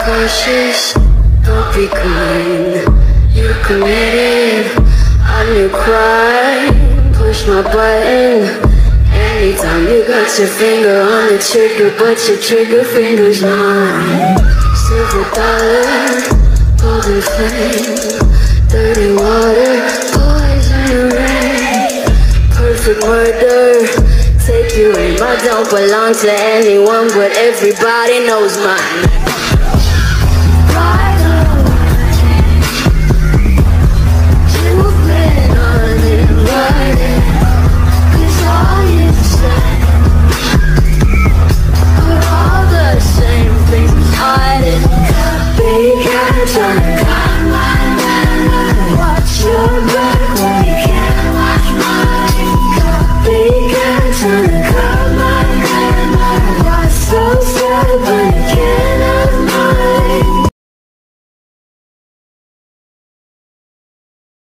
cautious, don't be kind. You committed on your crime. Push my button anytime you got your finger on the trigger, but your trigger finger's mine. Silver dollar, golden flame, dirty water, poison rain. Perfect murder, take you aim. I don't belong to anyone, but everybody knows mine. Right away, you've been on it, riding, 'cause all you say are all the same things hiding. Big eyes on